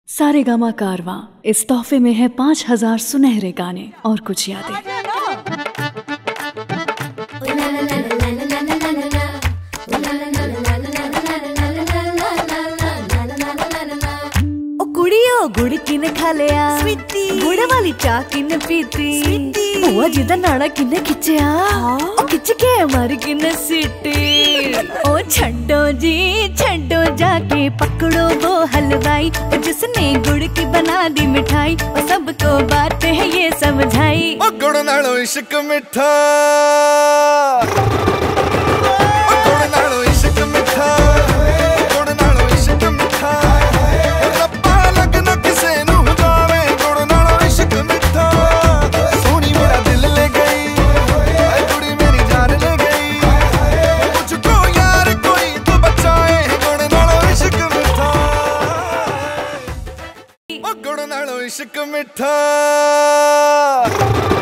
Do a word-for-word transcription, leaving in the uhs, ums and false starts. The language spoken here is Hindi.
सारेगामा कारवां इस तोहफे में है पाँच हजार सुनहरे गाने और कुछ यादें। कुड़ियो गुड़ किने खा लिया गुड़ वाली चाह किने पीती बुआ जी दा नाड़ा किने खिंचया ओ खिंच के मारी किने सीटी ओ छड्डो जी छड्डो जाके पकड़ो वो हलवाई ओ जिसने गुड़ की बना दी मिठाई ओ सबको बात है ये समझाई ओ गुड़ नालो इश्क मिठा गुड़ नालो इश्क मिठा।